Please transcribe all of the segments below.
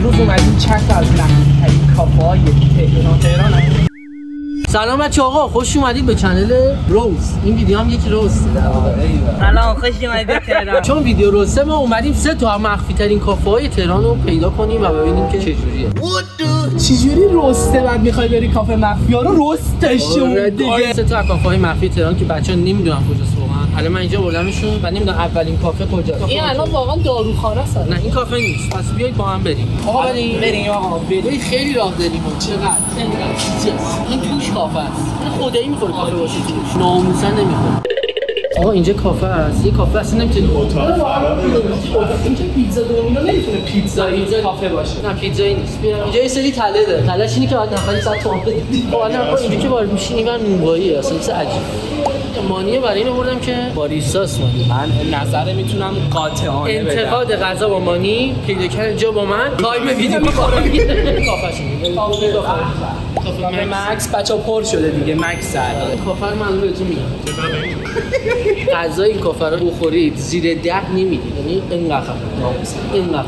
امروز اومدیم چند تا از مخفی‌ترین کافه‌های تهران. سلام بچه آقا، خوش اومدید به چنل روز. این ویدیو هم یکی روزه در واقع. سلام، خوش اومدید به تهران. چون ویدیو روزه ما اومدیم 3 تا مخفی ترین کافه های تهران رو پیدا کنیم و ببینیم که چجوریه. چجوری روسته بعد میخوای بری کافه مخفی ها رو روستشون دیگه. 3 تا کافه های مخفی تهران که بچه‌ها نمیدونن کجاست واقعا. الان من اینجا بردمشون و نمیدونم اولین کافه کجاست. این الان واقعا داروخانه است. نه این کافه نیست. پس بیایید با هم بریم. آقا بریم آقا. بریم خیلی راه داریم. چقدر؟ این توش کافه است. خدایی میخوره کافه باشه توش. ناموسن نمیخوره. آقا اینجا کافه است. یه کافه اصلا نمیتونی اینجا پیتزا دومینو نمیتونه پیتزا کافه باشه. نه پیتزایی نیست. اینجا یه سری تله داره. تلهش اینه که بعد نفری 100 تومن بدی. والا اینجا که وارد میشی این نونواییه. اصلا چیز عجیبه. مانیه برای این آوردم که باریستاست مانی. من نظر میتونم قاطعانه بدم. انتقاد غذا با مانی، پیدا کردن جا با من. تایم ویدیو می‌خوام. کافه‌ش میگه. کافه مکس بچا پر شده دیگه. مکس زد. کافه رو من بهتون میگم. غذای این کافه رو بخورید زیر 10 نمیدید. یعنی اینقدر ناموسن. اینقدر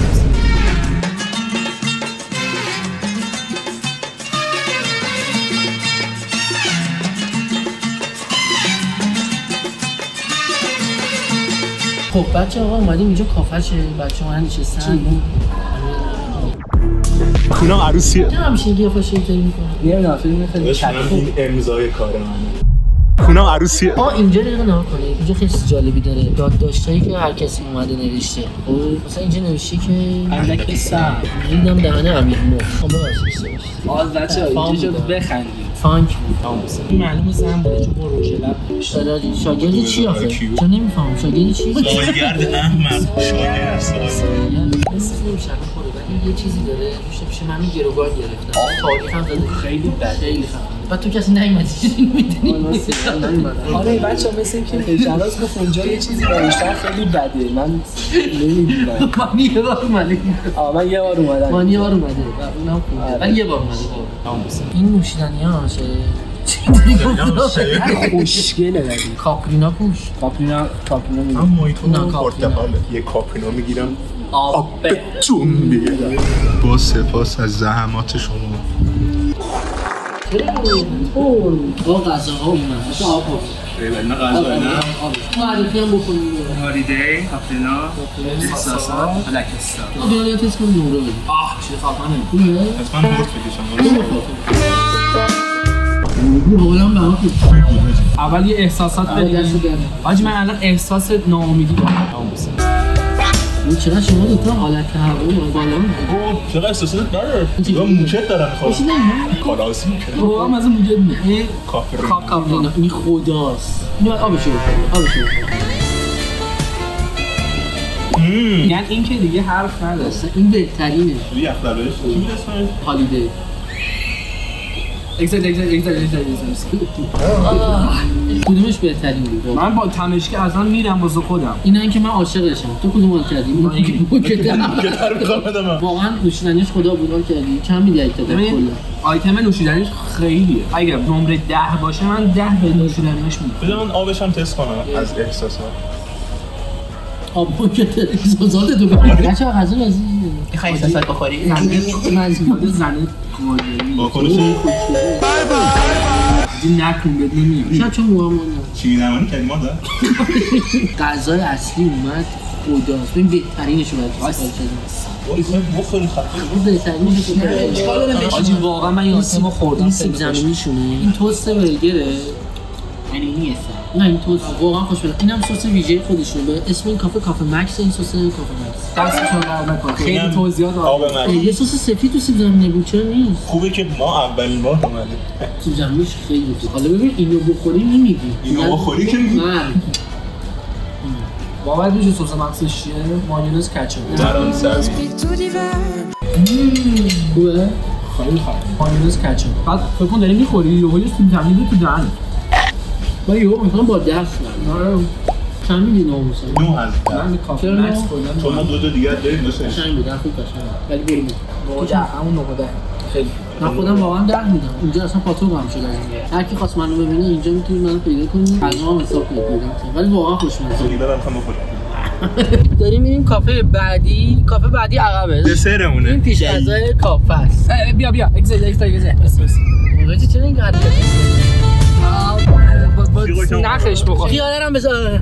خب بچه آقا اومدیم اینجا کافه‌شه. بچه‌ها من نشستن. خونه عروسیه. چرا همیشه قیافش اینطوری می‌کنه؟ نمیدونم فیلم خیلی شبیه. این امضای کار منه. خونه عروسیه. اینجا دقیقا نگاه کنید. اینجا خیلی جالبی داره. یادداشتایی که هر کسی اومده نوشته. خب مثلا اینجا نوشته که اندک سر ریدم دهنه امیرمو. خب واسه آز بچه‌ها اینجا شد بخندید. فانک بود. این معلومه زن بوده چون با رژ لب نوشته. شاگرد چی آخه؟ چون نمیفهمم شاگرد چی؟ شاگرد احمد. شاگرد نمیشه خوره ولی یه چیزی داره میشه من گروگان گرفتم. تاریخ هم زده خیلی بد. خیلی خفن. بعد تو کسی نیومدی چیزی میدونی؟ آره بچه‌ها مثل اینکه جلاس گفت اونجا یه چیزی نوشتن خیلی بده. من نمیدونم. من یه بار اومدم. من یه بار اومدم. من یه بار اومده. اونم خوبه. ولی یه بار اومده. این نوشیدنیاشه. خوشگله ولی کاپرینا کوش. کاپرینا من مویتو پرتقاله. یه کاپرینا میگیرم. آب چون میگیرم. با سپاس از زحمات شما. با غذاها اومد. مثل آب بود. نه غذا نه. معرفی هم بکنیم. هالیدی، کاپرینا، احساسات، الکستا. دنیا تست کنیم نمره بدیم. چه خفنه. حتما برد بکشم. بولم برام خوب. اول یه احساسات بدیم. حاجی من الان احساس ناامیدی دارم. این چرا شما دوتا حالت هوایی بالا می‌گیرید؟ چقدر احساسات نداره. من موچت دارم می‌خوام. خلاصی می‌کنم. واقعا از موجود میاد. کافرینا. این خداست. اینو آبشو بخور. یعنی این که دیگه حرف نداره. این بهترینه. یه اخترش چی می‌رسه؟ هالیدی. اگزیت کدومش بهترین بود؟ من با تمشکی اصلا میرم واسه خودم. اینا که من عاشقشم. تو کدوم حال کردی؟ من که در می‌خوام بدم. واقعا نوشیدنیش خدا بود حال کردی. چند میدی ایتا کلا؟ آیتم نوشیدنیش خیلیه. اگر نمره 10 باشه من 10 به نوشیدنیش میدم. بذار من آبش هم تست کنم از احساسات. آب که احساسات تو بگیر. بچه‌ها غذا لذیذه. می‌خوای احساسات بخوری؟ من زنه با خودش بای نکن بد نمیاد. شاید چون موامون چی نمانی کردی ما دار؟ غذای اصلی اومد خداست. این بهترینش رو باید بخوری خفه. بهترینش رو حاجی واقعا من این آتمو خوردم. این سیب زمینیشونه. این توست برگره. یعنی نیست. نه این توست واقعا خوشمزه. اینم سس ویژه خودشونه. به اسم این کافه مکس. این سس کافه مکس. دستشون درد نکنه. خیلی توضیحات عالی. یه سس سفید تو سیب زمینی بود چرا نیست؟ خوبه که ما اولین بار اومدیم. سیب زمینیش خیلی خوبه. حالا ببین اینو بخوری نمیگی. اینو بخوری که میگی. باور میشه سس مکسش چیه؟ مایونز کچاپ. درون سبز. خوبه؟ خیلی خوب. مایونز کچاپ. بعد فکر کن داری می‌خوری یهو یه سیب زمینی تو دهنت. من یهو می‌خوام با دست نرم. چند میدی ناموسن؟ 9 از 10. من کافه مکس خوردم. تو ما دو دیگه داریم دوستش. قشنگ بود خوب قشنگ. ولی بریم. تو همون 9 خیلی. من خودم واقعا 10 میدم. اینجا اصلا پاتوق هم شده. هر کی خواست منو ببینه اینجا میتونید منو پیدا کنید. غذا هم حساب کنید. ولی واقعا خوشمزه. دیگه دارم خودم. داریم میریم کافه بعدی. کافه بعدی عقبه. دسرمونه. این پیش غذای کافه است. بیا اگزیت موقعی چرا این حرکت نخش بخور. خیاله هم بذار.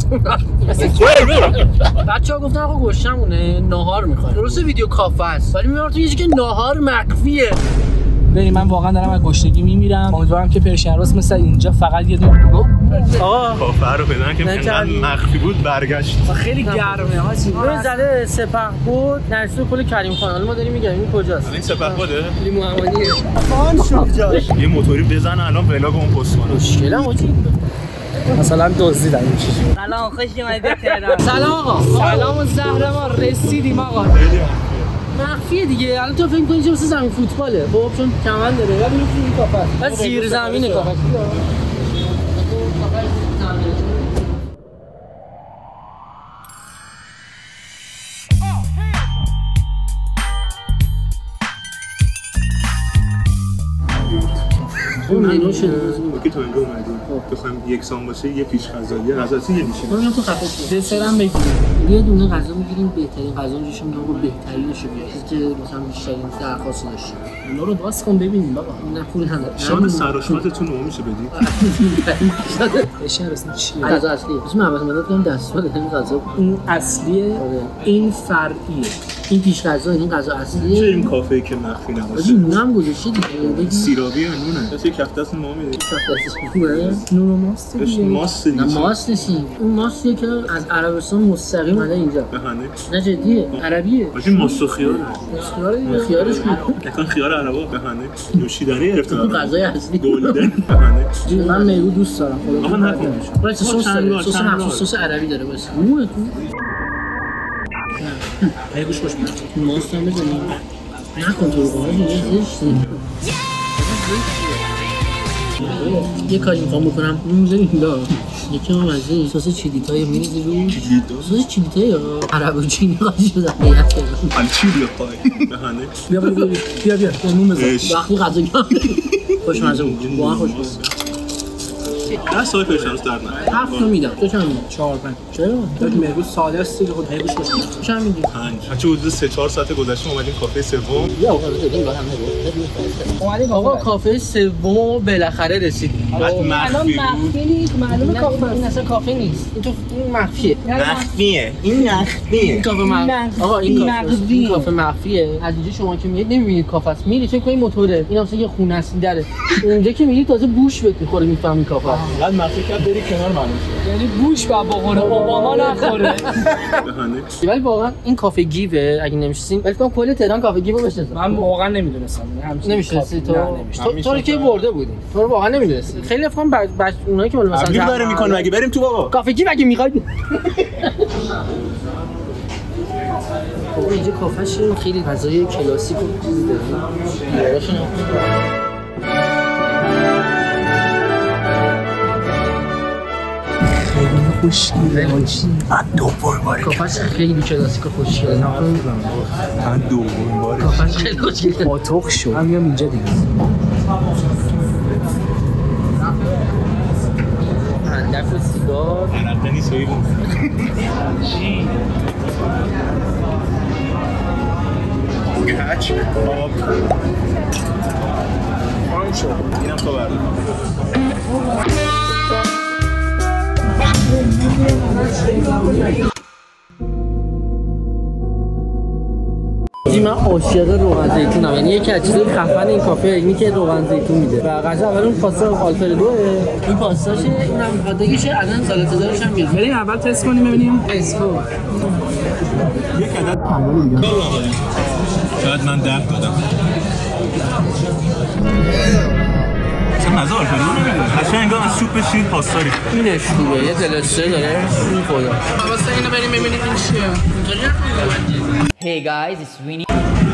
بچه‌ها گفتن آقا گوشتمونه ناهار میخواد. درست ویدیو کافه است ولی میبرم تو یه جایی که ناهار مخفیه. بریم من واقعا دارم از گشنگی میمیرم. امیدوارم که پرشین روز مثل اینجا فقط یه دونه آقا کافه رو بدن که انقدر مخفی بود برگشت. خیلی گرمه ها. اون زده سپهبد نرسو پل کریم خان. حالا ما داریم میگیم این کجاست؟ این سپهبده؟ لیمو همانیه. آن شد جاش. یه موتوری بزن الان ولاگ اون پست کنه. مشکلم آجی. مثلا دزدیدن این چیزی. سلام خوش اومدید تهران. سلام آقا. سلام و زهر ما رسیدیم آقا. مخفیه دیگه. الان تو فکر کنی چه مثل زمین فوتباله. خب چون کمند داره. ولی این کافه است. بعد زیر زمینه کافه. اون اینو شده که تو اینجا اومدیم بخوام یکسان باشه یه پیش غذایی یه غذاسی یه دیشه من تو خفه شد دسرم بگیریم یه دونه غذا میگیریم بهترین غذا میشه میگم آقا بهترینش بگیر که مثلا بیشترین درخواست داشته اونا رو باز کن ببینیم بابا نه پول نداره شام سرآشپزتون رو میشه بدی بشه اصلا چیه غذا اصلی اسم عوض مداد کنم دستور این غذا این اصلیه این فرعیه این پیش غذا این غذا اصلیه چه این کافه‌ای که مخفی نباشه نون هم گذاشته دیگه سیرابی نونه کسی کفته است ما میده نون و ماست دیگه ماست دیگه نه ماست نیست اون ماستیه که از عربستان مستقیم اومده اینجا بهانه نه جدیه عربیه باشه ماست و خیاره خیارش بود نکن خیار عربا بهانه نوشیدنی گرفتن اون غذای اصلی دولیدن بهانه من میگو دوست دارم آها نکن باید سس داره سس مخصوص سس عربی داره باشه موه تو ای گوش خوش میاد ماست هم بزنیم نکن تو رو یه زشتی یه کاری میخوام بکنم میذاریم اینجا یکی هم از این سس چیلیتای میریزی رو سس چیلیتای عرب و چینی قاطی شدن نیت کردم حالا چی بیا پای بهانه بیا نون بزن وقتی غذا کردم خوشمزه بود واقعا خوشمزه بود نه سای پرشنس در نه 7 تا میدم تو چند میدی 4 5 چرا یک مرگوز ساده است دیگه خود هیگوش خوش میاد چند میدی 5 بچه حدود 3-4 ساعت گذشته اومدیم کافه سوم یا آقا کافه سوم بالاخره رسیدیم الان مخفی نیست معلومه کافه این اصلا کافه نیست این مخفیه این مخفیه این کافه مخفیه آقا این کافه مخفیه از اینجا شما که میید نمیبینید کافه است میری فکر کنید موتوره این اصلا یه خونه است داره اونجا که میری تازه بوش بهت میخوره میفهمی کافه بعد مخفی کرد بری کنار معلوم شد یعنی بوش با بخوره اوباما نخوره بهانه ولی واقعا این کافه گیوه اگه نمی‌شناسین ولی فکر کنم کل تهران کافه گیو بشه من واقعا نمیدونستم نمی‌شناسی تو رو کی برده بودی تو رو واقعا نمی‌دونستی خیلی فهم اونایی که مثلا تبلیغ داره میکنه مگه بریم تو بابا کافه گیو اگه می‌خواید خب اینجا کافه‌ش خیلی غذای کلاسیک و چیزی داره خوشگله هاچی من دوم باره کافه‌ش خیلی کلاسیک و خوشگله من دوم باره کافه‌ش خیلی خوشگله پاتوق شد من میام اینجا دیگه هندف و سیگار عرقه نیست ویبون کچ آب آن شد اینم تو برده من عاشق روغن زیتونم یعنی یکی از چیزای خفن این کافه اینی که روغن زیتون میده و غذا اول اون پاستا آلفردوه این پاستاشه اینم میخوادگیشه الان سالاد دارش هم میاد بریم اول تست کنیم ببینیم اسکو یک عدد پنبالی دیگه شاید من 10 دادم چه مزه آلفردو نمیده قشنگ انگار از سوپ شیر پاستا ریخته اینش خوبه یه دلسته داره این خدا واسه اینو بریم ببینیم این چیه Hey guys, it's Winnie.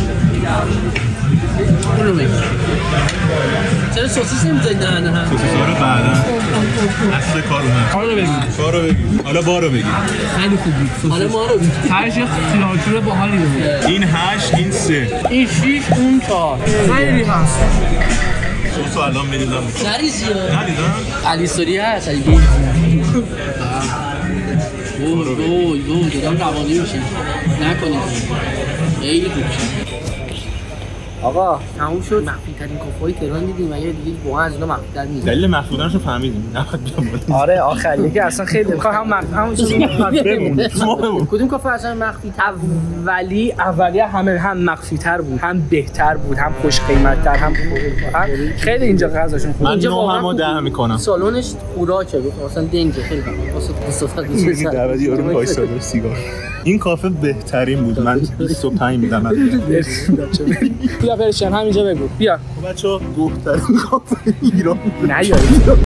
چرا سوسیس نمی‌ذارید نه سوسیس‌ها رو بعدا اصل کارو بگیم حالا بارو بگیم خیلی خوب بود حالا ما رو تهش خیارجور باحالی بود این 8 این 3 این 6 اون 4 خیلی هست سوسو الان می‌ریزم نریزی ندیدم علی سوری هست علی وای دادم روانی میشه نکنید خیلی خوب شد آقا تموم شد. مخفی ترین کافه‌های تهران دیدیم اگه دیدید واقعا از اینا مخفی تر نیست. دلیل مخفی بودنشو فهمیدیم. نخواد بیام. آره آخریه که اصلا خیلی همون بمون. کدوم کافه اصلا مخفی تر؟ اولی هم مخفی تر بود، هم بهتر بود، هم خوش قیمت تر، هم خیلی اینجا غذاشون خوبه. من 9 و 10 میکنم. سالنش خوراکه مثلا دنگه خیلی خوبه. میگی دعوت یارو وایساده سیگار. این کافه بهترین بود. من 25 میدم. بیا پرشن همینجا بگو. بیا بچه‌ها گفتن کافه ایران نه